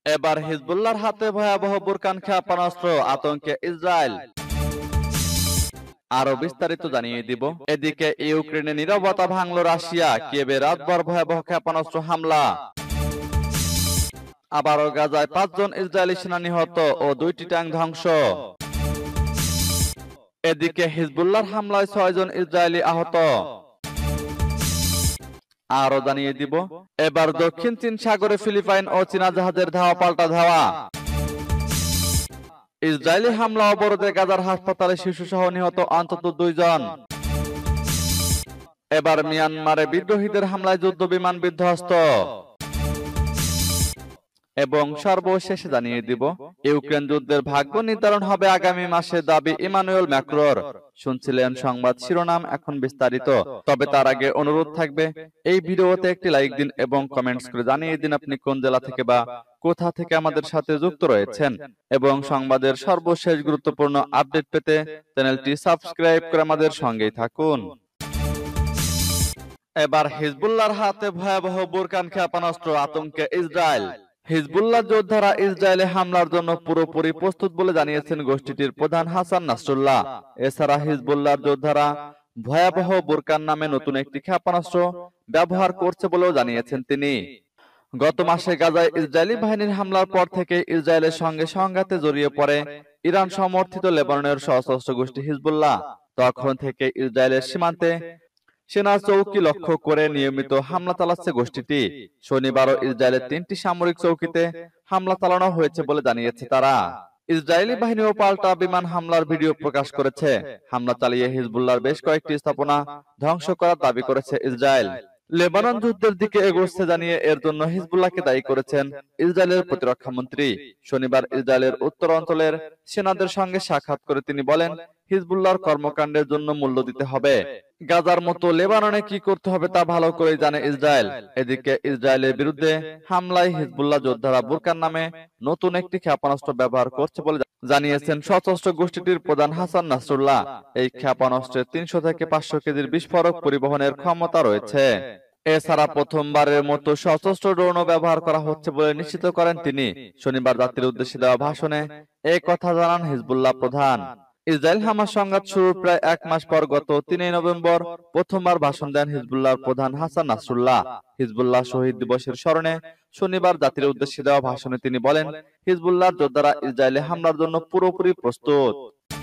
এবার হিজবুল্লাহর হাতে ভয়াবহ বুরকান ক্ষেপণাস্ত্র, আতঙ্কে ইসরায়েল। আরো বিস্তারিত জানিয়ে দিব। এদিকে ইউক্রেনে নীরবতা ভাঙল রাশিয়া, কিয়েভে রাতভর ভয়াবহ ক্ষেপণাস্ত্র হামলা। আবারও গাজায় ৫ জন ইসরায়েলি সেনা নিহত ও ২টি ট্যাঙ্ক ধ্বংস। এদিকে হিজবুল্লাহর হামলায় ৬ জন ইসরায়েলি আহত। আরো জানিয়ে দিব, এবার দক্ষিণ চীন সাগরে ফিলিপাইন ও চীনা জাহাজের ধাওয়া পাল্টা ধাওয়া। ইসরায়েলি হামলা অবরোধে গাজার হাসপাতালে শিশুসহ নিহত অন্তত ২ জন। এবার মিয়ানমারে বিদ্রোহীদের হামলায় যুদ্ধ বিমান বিধ্বস্ত। এবং সর্বশেষে জানিয়ে দিব, ইউক্রেন যুদ্ধের ভাগ্য নির্ধারণ হবে আগামী মাসে, দাবি ইমানুয়েল ম্যাক্রোর। শুনছিলেন সংবাদ শিরোনাম, এখন বিস্তারিত। তবে তার আগে অনুরোধ থাকবে, এই ভিডিওতে একটি লাইক দিন এবং কমেন্টস করে জানিয়ে দিন আপনি কোন জেলা থেকে বা কোথা থেকে আমাদের সাথে যুক্ত রয়েছেন। এবং সংবাদের সর্বশেষ গুরুত্বপূর্ণ আপডেট পেতে চ্যানেলটি সাবস্ক্রাইব করে আমাদের সঙ্গেই থাকুন। এবার হিজবুল্লাহর হাতে ভয়াবহ বুরকান ক্ষেপণাস্ত্র, আতঙ্কে ইসরায়েল। হিজবুল্লাহ যোদ্ধারা ইসরায়েলে হামলার জন্য পুরোপুরি প্রস্তুত বলে জানিয়েছেন গোষ্ঠীটির প্রধান হাসান নাসরুল্লাহ। এছাড়া হিজবুল্লাহর যোদ্ধারা ভয়াবহ বুরকান নামে নতুন একটি ক্ষেপণাস্ত্র ব্যবহার করছে বলেও জানিয়েছেন তিনি। গত মাসে গাজায় ইসরায়েলি বাহিনীর হামলার পর থেকে ইসরায়েলের সঙ্গে সংঘাতে জড়িয়ে পড়ে ইরান সমর্থিত লেবাননের সশস্ত্র গোষ্ঠী হিজবুল্লাহ। তখন থেকে ইসরায়েলের সীমান্তে সেনা চৌকি লক্ষ্য করে নিয়মিত হামলা চালাচ্ছে গোষ্ঠীটি। শনিবারও ইসরায়েলের ৩টি সামরিক চৌকিতে হামলা চালানো হয়েছে বলে জানিয়েছে তারা। ইসরায়েলি বাহিনীও পাল্টা বিমান হামলার ভিডিও প্রকাশ করেছে। হামলা চালিয়ে হিজবুল্লাহর বেশ কয়েকটি স্থাপনা ধ্বংস করার দাবি করেছে ইসরায়েল। লেবানন যুদ্ধের দিকে এগোচ্ছে জানিয়ে এর জন্য হিজবুল্লাহকে দায়ী করেছেন ইসরায়েলের প্রতিরক্ষা মন্ত্রী। শনিবার ইসরায়েলের উত্তর অঞ্চলের সেনাদের সঙ্গে সাক্ষাৎ করে তিনি বলেন, হিজবুল্লাহর কর্মকাণ্ডের জন্য মূল্য দিতে হবে। গাজার মতো লেবাননে কি করতে হবে তা ভালো করেই জানে ইসরায়েল। এদিকে ইসরায়েলের বিরুদ্ধে হামলায় হিজবুল্লাহ যোদ্ধারা বুরকান নামে নতুন একটি ক্ষেপণাস্ত্র ব্যবহার করছে বলে জানিয়েছেন সশস্ত্র গোষ্ঠীটির প্রধান হাসান নাসরুল্লাহ। এই ক্ষেপণাস্ত্রের ৩০০ থেকে ৫০০ কেজির বিস্ফোরক পরিবহনের ক্ষমতা রয়েছে। এছাড়া প্রথমবারের মতো সশস্ত্র ড্রোনও ব্যবহার করা হচ্ছে বলে নিশ্চিত করেন তিনি। শনিবার জাতির উদ্দেশ্যে দেওয়া ভাষণে এই কথা জানান হিজবুল্লাহ প্রধান। ইসরায়েল হামাস সংঘাত শুরুর প্রায় ১ মাস পর গত ৩ নভেম্বর প্রথমবার ভাষণ দেন হিজবুল্লাহর প্রধান হাসান নাসরুল্লাহ। হিজবুল্লাহ শহীদ দিবসের স্মরণে শনিবার জাতির উদ্দেশ্যে দেওয়া ভাষণে তিনি বলেন, হিজবুল্লাহর যোদ্ধারা ইসরায়েলে হামলার জন্য পুরোপুরি প্রস্তুত।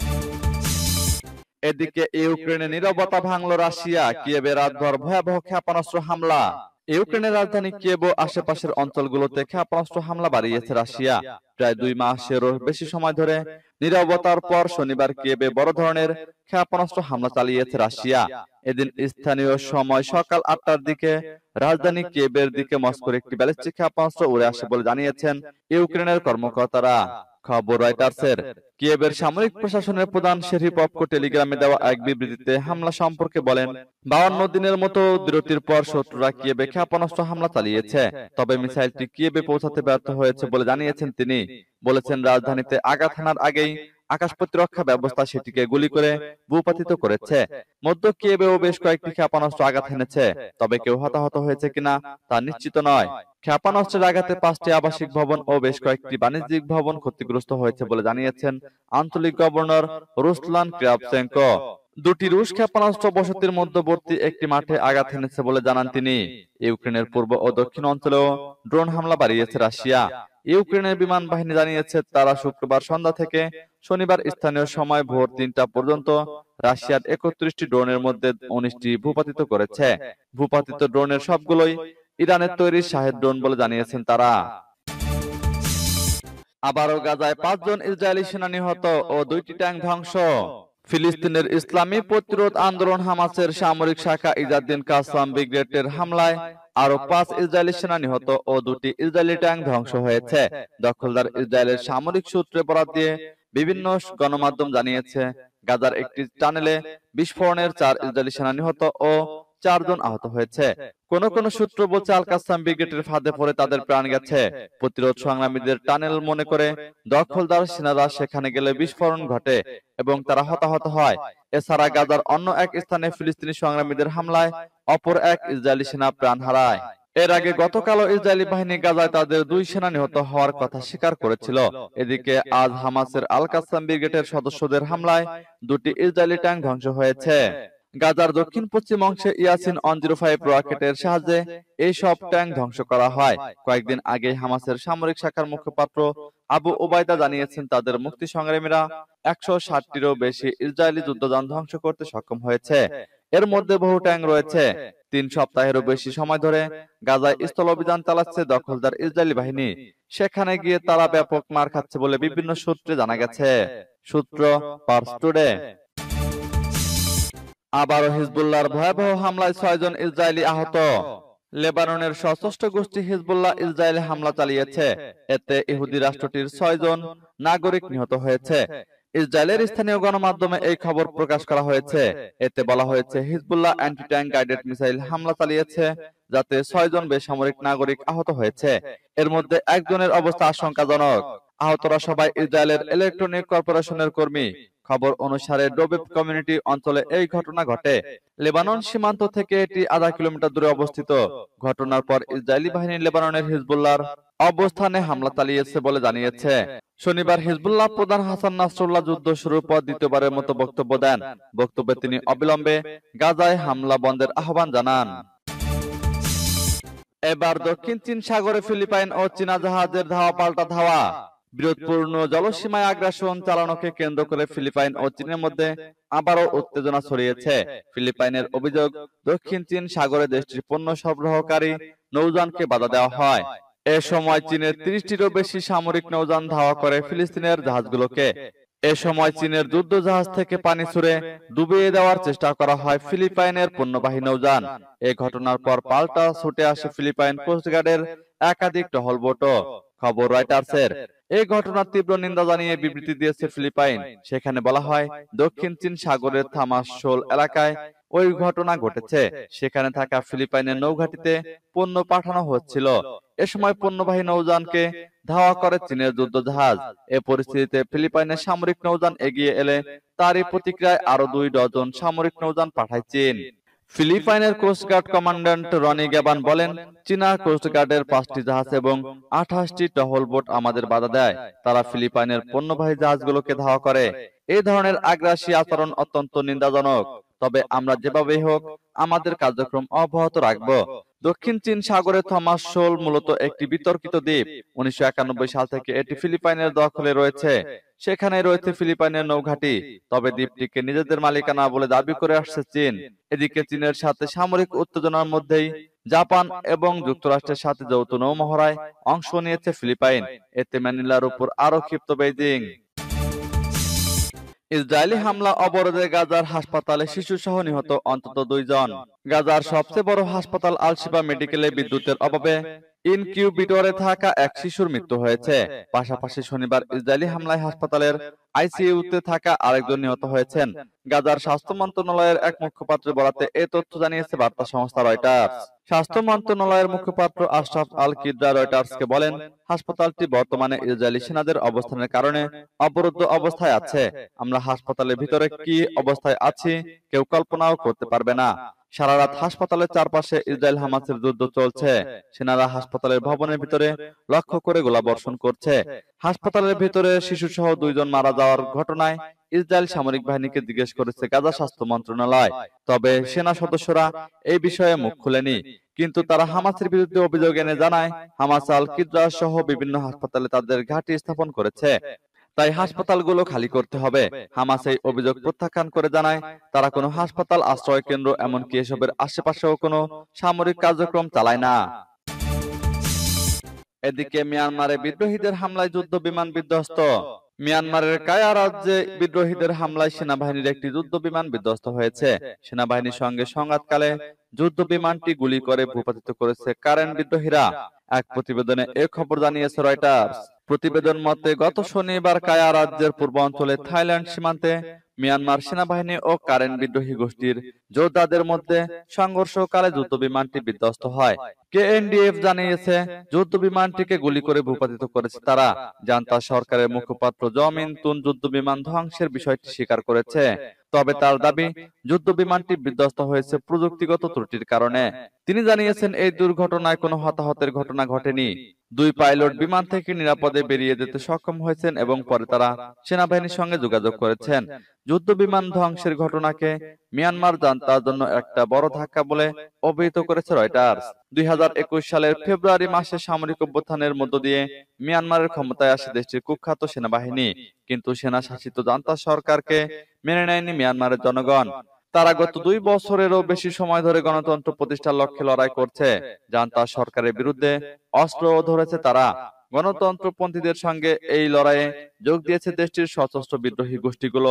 এদিকে ইউক্রেনে নীরবতা ভাঙল রাশিয়া, কিয়েভে রাতভর ভয়াবহ ক্ষেপণাস্ত্র হামলা। ইউক্রেনের রাজধানী কিয়েভ ও আশেপাশের অঞ্চলগুলোতে ক্ষেপণাস্ত্র হামলা বাড়িয়েছে রাশিয়া। প্রায় ২ মাসেরও বেশি সময় ধরে নীরবতার পর শনিবার কিয়েভে বড় ধরনের ক্ষেপণাস্ত্র হামলা চালিয়েছে রাশিয়া। এদিন স্থানীয় সময় সকাল ৮টার দিকে রাজধানী কিয়েভের দিকে মস্কোর একটি ব্যালিস্টিক ক্ষেপণাস্ত্র উড়ে আসে বলে জানিয়েছেন ইউক্রেনের কর্মকর্তারা। খবর রয়টার্সের। কিয়েভের সামরিক প্রশাসনের প্রধান সের্হি পপকো টেলিগ্রামে দেওয়া এক বিবৃতিতে হামলা সম্পর্কে বলেন, ৫২ দিনের মতো বিরতির পর শত্রুরা কিয়েভে ক্ষেপণাস্ত্র হামলা চালিয়েছে, তবে মিসাইলটি কিয়েভে পৌঁছাতে ব্যর্থ হয়েছে বলে জানিয়েছেন তিনি। বলেছেন, রাজধানীতে আঘাত হানার আগেই আকাশ প্রতিরক্ষা ব্যবস্থা সেটিকে গুলি করে ভূপাতিত করেছে। মধ্য কিয়েভেও বেশ কয়েকটি ক্ষেপণাস্ত্র আঘাত হেনেছে, তবে কেউ হতাহত হয়েছে কিনা তা নিশ্চিত নয়। ক্ষেপণাস্ত্রের আঘাতে ৫টি আবাসিক ভবন ও বেশ কয়েকটি বাণিজ্যিক ভবন ক্ষতিগ্রস্ত হয়েছে বলে জানিয়েছেন আঞ্চলিক গভর্নর রুসলান ক্রিয়াভচেঙ্কো। ২টি রুশ ক্ষেপণাস্ত্র বসতির মধ্যবর্তী একটি মাঠে আঘাত হেনেছে বলে জানান তিনি। ইউক্রেনের পূর্ব ও দক্ষিণ অঞ্চলেও ড্রোন হামলা বাড়িয়েছে রাশিয়া। ইউক্রেনের বিমান বাহিনী জানিয়েছে, তারা শুক্রবার সন্ধ্যা থেকে শনিবার স্থানীয় সময় ভোর ৩টা পর্যন্ত রাশিয়ার ৩১টি ড্রোনের মধ্যে ১৯টি ভূপাতিত করেছে। ভূপাতিত ড্রোনের সবগুলোই ইরানের তৈরি শাহেদ ড্রোন বলে জানিয়েছেন তারা। আবারও গাজায় ৫ জন ইসরায়েলি সেনা নিহত ও ২টি ট্যাঙ্ক ধ্বংস। ফিলিস্তিনের ইসলামী প্রতিরোধ আন্দোলন হামাসের সামরিক শাখা ইজাদ্দিন কাসাম ব্রিগেডের হামলায় আরো ৫ ইসরায়েলি সেনা নিহত ও ২টি ইসরায়েলি ট্যাঙ্ক ধ্বংস হয়েছে। দখলদার ইসরায়েলের সামরিক সূত্রে বরাত দিয়ে বিভিন্ন গণমাধ্যম জানিয়েছে, গাজার একটি টানেলে বিস্ফোরণের ৪ ইসরায়েলি সেনা নিহত ও ৪ জন আহত হয়েছে। কোন কোন সূত্র বলছে, আল কাসাম ব্রিগেডের ফাঁদে পড়ে তাদের প্রাণ গেছে। প্রতিরোধ সংগ্রামীদের টানেল মনে করে দখলদার সেনারা সেখানে গেলে বিস্ফোরণ ঘটে এবং তারা হতাহত হয়। এছাড়া গাজার অন্য এক স্থানে ফিলিস্তিনি সংগ্রামীদের হামলায় অপর এক ইসরায়েলি সেনা প্রাণ হারায়। এর আগে গতকালও ইসরায়েলি বাহিনী গাজায় তাদের 2 সেনা নিহত হওয়ার কথা স্বীকার করেছিল। এদিকে আজ হামাসের আল কাসাম ব্রিগেডের সদস্যদের হামলায় 2টি ইসরায়েলি ট্যাঙ্ক ধ্বংস হয়েছে। গাজার দক্ষিণ পশ্চিম অংশে ইয়াসিন 105 রকেটের সাহায্যে এই সব ট্যাঙ্ক ধ্বংস করা হয়। কয়েকদিন আগে হামাসের সামরিক শাখার মুখপাত্র আবু ওবায়দা জানিয়েছেন তাদের মুক্তি সংগ্রামীরা 160টিরও বেশি ইসরায়েলি যুদ্ধযান ধ্বংস করতে সক্ষম হয়েছে। এর মধ্যে বহু ট্যাঙ্ক রয়েছে। 3 সপ্তাহেরও বেশি সময় ধরে গাজায় স্থল অভিযান চালাচ্ছে দখলদার ইসরায়েলি বাহিনী। সেখানে গিয়ে তারা ব্যাপক মার খাচ্ছে বলে বিভিন্ন সূত্রে জানা গেছে। সূত্র পার্স টুডে। আবারও হিজবুল্লাহর ভয়াবহ হামলায় 6 জন ইসরায়েলি আহত। লেবাননের সশস্ত্র গোষ্ঠী হিজবুল্লাহ ইসরায়েলে হামলা চালিয়েছে। এতে ইহুদি রাষ্ট্রটির 6 জন নাগরিক নিহত হয়েছে। ইসরায়েলের স্থানীয় গণমাধ্যমে এই খবর প্রকাশ করা হয়েছে। এতে বলা হয়েছে Hezbollah anti tank guided missile হামলা চালিয়েছে, যাতে 6 জন বেসামরিক নাগরিক আহত হয়েছে। এর মধ্যে একজনের অবস্থা আশঙ্কাজনক। আহতরা সবাই ইসরায়েলের ইলেকট্রনিক কর্পোরেশনের কর্মী। খবর অনুসারে ডোবেব কমিউনিটি অঞ্চলে এই ঘটনা ঘটে। লেবানন সীমান্ত থেকে এটি আধা কিলোমিটার দূরে অবস্থিত। ঘটনার পর ইসরায়েলি বাহিনী লেবাননের হিজবুল্লাহর অবস্থানে হামলা চালিয়েছে বলে জানিয়েছে। শনিবার হিজবুল্লাহ প্রধান হাসান নাসরুল্লাহ যুদ্ধ শুরুর পর দ্বিতীয়বারের মতো বক্তব্য দেন। বক্তব্যে তিনি অবিলম্বে গাজায় হামলা বন্ধের আহ্বান জানান। এবার দক্ষিণ চীন সাগরে ফিলিপাইন ও চীনা জাহাজের ধাওয়া পাল্টা ধাওয়া। বিরোধপূর্ণ জলসীমায় আগ্রাসন চালানোকে কেন্দ্র করে ফিলিপাইন ও চীনের মধ্যে আবারও উত্তেজনা ছড়িয়েছে। ফিলিপাইনের অভিযোগ, দক্ষিণ চীন সাগরে দেশটির পণ্য সরবরাহকারী নৌযানকে বাধা দেওয়া হয়। এ সময় চীনের 30টিরও বেশি সামরিক নৌযান ধাওয়া করে ফিলিস্তিনের জাহাজগুলোকে। এ সময় চীনের যুদ্ধ জাহাজ থেকে পানি ছুড়ে ডুবিয়ে দেওয়ার চেষ্টা করা হয় ফিলিপাইনের পণ্যবাহী নৌযান। এই ঘটনার পর পাল্টা ছুটে আসে ফিলিপাইন কোস্টগার্ডের একাধিক টহল বোটও। খবর রয়টার্সের। এই ঘটনার তীব্র নিন্দা জানিয়ে বিবৃতি দিয়েছে ফিলিপাইন। সেখানে বলা হয়, দক্ষিণ চীন সাগরের থামাস শোল এলাকায় ওই ঘটনা ঘটেছে। সেখানে থাকা ফিলিপাইনের নৌঘাটিতে পণ্য পাঠানো হচ্ছিল। এ সময় পণ্যবাহী নৌযানকে ধাওয়া করে চীনের যুদ্ধ জাহাজ। এ পরিস্থিতিতে ফিলিপাইনের সামরিক নৌযান এগিয়ে এলে তারই প্রতিক্রিয়ায় আরো 2 ডজন সামরিক নৌযান পাঠায় চীন। ফিলিপাইনের কোস্টগার্ড কমান্ড্যান্ট রনি গ্যাবান বলেন, চীনা কোস্টগার্ডের 5টি জাহাজ এবং 28টি টহল বোট আমাদের বাধা দেয়। তারা ফিলিপাইনের পণ্যবাহী জাহাজগুলোকে ধাওয়া করে। এই ধরনের আগ্রাসী আচরণ অত্যন্ত নিন্দাজনক। তবে আমরা যেভাবেই হোক আমাদের কার্যক্রম অব্যাহত রাখব। দক্ষিণ চীন সাগরে থমাস শোল মূলত একটি বিতর্কিত দ্বীপ। 1991 সাল থেকে এটি ফিলিপাইনের দখলে রয়েছে। সেখানে রয়েছে ফিলিপাইনের নৌঘাঁটি। তবে দ্বীপটিকে নিজেদের মালিকানা বলে দাবি করে আসছে চীন। এদিকে চীনের সাথে সামরিক উত্তেজনার মধ্যেই জাপান এবং যুক্তরাষ্ট্রের সাথে যৌথ নৌমহড়ায় অংশ নিয়েছে ফিলিপাইন। এতে ম্যানিলার উপর আরো ক্ষিপ্ত বেইজিং। ইসরায়েলি হামলা অবরোধে গাজার হাসপাতালে শিশু সহ নিহত অন্তত 2 জন। গাজার সবচেয়ে বড় হাসপাতাল আল শিফা মেডিকেলে বিদ্যুতের অভাবে ইনকিউবেটরে থাকা এক শিশুর মৃত্যু হয়েছে। পাশাপাশি শনিবার ইসরায়েলি হামলায় হাসপাতালের আইসিইউতে থাকা আরেকজন নিহত হয়েছেন। গাজার স্বাস্থ্য মন্ত্রণালয়ের এক মুখপাত্রের বরাতে এই তথ্য জানিয়েছে বার্তা সংস্থা রয়টার্স। স্বাস্থ্য মন্ত্রণালয়ের মুখপাত্র আশরাফ আল কিদ্রা রয়টার্সকে বলেন, হাসপাতালটি বর্তমানে ইসরায়েলি সেনাদের অবস্থানের কারণে অবরুদ্ধ অবস্থায় আছে। আমরা হাসপাতালের ভিতরে কি অবস্থায় আছি কেউ কল্পনাও করতে পারবে না। সারা রাত হাসপাতালের চারপাশে ইসরায়েল হামাসের যুদ্ধ চলছে। সেনারা হাসপাতালের ভবনের ভিতরে লক্ষ্য করে গোলাবর্ষণ করছে। হাসপাতালের ভিতরে শিশু সহ 2 জন মারা যাওয়ার ঘটনায় ইসরায়েল সামরিক বাহিনীকে জিজ্ঞেস করেছে গাজা স্বাস্থ্য মন্ত্রণালয়। তবে সেনা সদস্যরা এই বিষয়ে মুখ খুলেনি। কিন্তু তারা হামাসের বিরুদ্ধে অভিযোগ এনে জানায়, হামাস আল কিদ্রা সহ বিভিন্ন হাসপাতালে তাদের ঘাঁটি স্থাপন করেছে। তাই হাসপাতালগুলো খালি করতে হবে। হামাস এই অভিযোগ প্রত্যাখ্যান করে জানায়, তারা কোনো হাসপাতাল, আশ্রয় কেন্দ্র এমনকি এসবের আশেপাশেও কোনো সামরিক কার্যক্রম চালায় না। এদিকে মিয়ানমারে বিদ্রোহীদের হামলায় যুদ্ধ বিমান বিধ্বস্ত। মিয়ানমারের কায়া রাজ্যে বিদ্রোহীদের হামলায় সেনাবাহিনীর একটি যুদ্ধ বিমান বিধ্বস্ত হয়েছে। সেনাবাহিনীর সঙ্গে সংঘাতকালে যুদ্ধ বিমানটি গুলি করে ভূপাতিত করেছে কারেন বিদ্রোহীরা। এক প্রতিবেদনে এ খবর জানিয়েছে রয়টার্স। প্রতিবেদন মতে গত শনিবার কায়া রাজ্যের পূর্বাঞ্চলে থাইল্যান্ড সীমান্তে মিয়ানমার সেনাবাহিনী ও কারেন বিদ্রোহী গোষ্ঠীর যোদ্ধাদের মধ্যে সংঘর্ষকালে যুদ্ধ বিমানটি বিধ্বস্ত হয়। কেএনডিএফ জানিয়েছে, যুদ্ধ বিমানটিকে গুলি করে ভূপাতিত করেছে তারা। জান্তা সরকারের মুখপাত্র জমিন তুন যুদ্ধ বিমান ধ্বংসের বিষয়টি স্বীকার করেছে। তবে তার দাবি, যুদ্ধ বিমানটি বিধ্বস্ত হয়েছে প্রযুক্তিগত ত্রুটির কারণে। তিনি জানিয়েছেন এই দুর্ঘটনায় কোনো হতাহতের ঘটনা ঘটেনি। দুই পাইলট বিমান থেকে নিরাপদে বেরিয়ে যেতে সক্ষম হয়েছেন এবং পরে তারা সেনাবাহিনীর সঙ্গে যোগাযোগ করেছেন। যুদ্ধ বিমান ধ্বংসের ঘটনাকে মিয়ানমার জান্তার জন্য একটা বড় ধাক্কা বলে অভিহিত করেছে রয়টার্স। 2021 সালের ফেব্রুয়ারি মাসে সামরিক অভ্যুত্থানের মধ্য দিয়ে মিয়ানমারের ক্ষমতায় আসে দেশটির কুখ্যাত সেনাবাহিনী, কিন্তু সেনা শাসিত জান্তা সরকারকে মেনে নেয়নি মিয়ানমারের জনগণ। তারা গত 2 বছরেরও বেশি সময় ধরে গণতন্ত্র প্রতিষ্ঠার লক্ষ্যে লড়াই করছে। জান্তা সরকারের বিরুদ্ধে অস্ত্রও ধরেছে তারা। গণতন্ত্রপন্থীদের সঙ্গে এই লড়াইয়ে যোগ দিয়েছে দেশটির সশস্ত্র বিদ্রোহী গোষ্ঠীগুলো।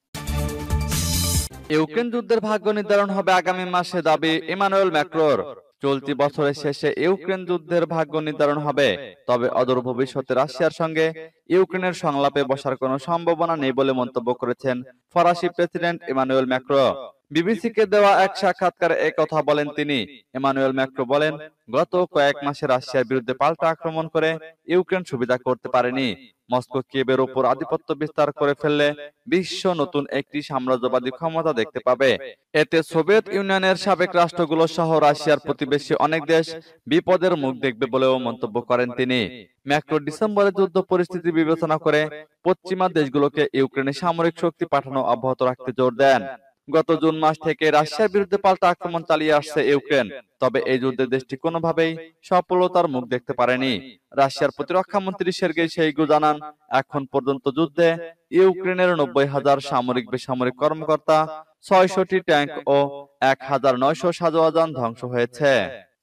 ইউক্রেন যুদ্ধের ভাগ্য নির্ধারণ হবে আগামী মাসে, দাবি ইমানুয়েল ম্যাক্রোর। চলতি বছরের শেষে ইউক্রেন যুদ্ধের ভাগ্য নির্ধারণ হবে, তবে অদূর ভবিষ্যতে রাশিয়ার সঙ্গে ইউক্রেনের সংলাপে বসার কোনো সম্ভাবনা নেই বলে মন্তব্য করেছেন ফরাসি প্রেসিডেন্ট ইমানুয়েল ম্যাক্রো। বিবিসিকে দেওয়া এক সাক্ষাৎকারে একথা বলেন তিনি। ইমানুয়েল ম্যাক্রো বলেন, গত কয়েক মাসে রাশিয়ার বিরুদ্ধে পাল্টা আক্রমণ করে ইউক্রেন সুবিধা করতে পারেনি। মস্কো কিয়েভের উপর আধিপত্য বিস্তার করে ফেললে বিশ্ব নতুন একটি সাম্রাজ্যবাদী ক্ষমতা দেখতে পাবে। এতে সোভিয়েত ইউনিয়নের সাবেক রাষ্ট্রগুলো সহ রাশিয়ার প্রতিবেশী অনেক দেশ বিপদের মুখ দেখবে বলেও মন্তব্য করেন তিনি। ম্যাক্রো ডিসেম্বরে যুদ্ধ পরিস্থিতি বিবেচনা করে পশ্চিমা দেশগুলোকে ইউক্রেনে সামরিক শক্তি পাঠানো অব্যাহত রাখতে জোর দেন। গত জুন মাস থেকে রাশিয়ার বিরুদ্ধে পাল্টা আক্রমণ চালিয়ে আসছে ইউক্রেন, তবে এই যুদ্ধে দেশটি কোনোভাবেই সফলতার মুখ দেখতে পারেনি। রাশিয়ার প্রতিরক্ষা মন্ত্রী সের্গেই শোইগু জানান, এখন পর্যন্ত যুদ্ধে ইউক্রেনের 90,000 সামরিক বেসামরিক কর্মকর্তা, 600টি ট্যাঙ্ক ও 1,900 সাজোয়া যান ধ্বংস হয়েছে।